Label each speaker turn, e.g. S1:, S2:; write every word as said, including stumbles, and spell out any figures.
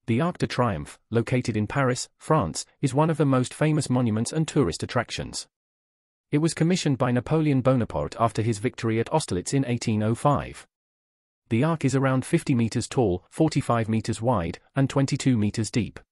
S1: The Arc de Triomphe, located in Paris, France, is one of the most famous monuments and tourist attractions. It was commissioned by Napoleon Bonaparte after his victory at Austerlitz in eighteen oh five. The arc is around fifty meters tall, forty-five meters wide, and twenty-two meters deep.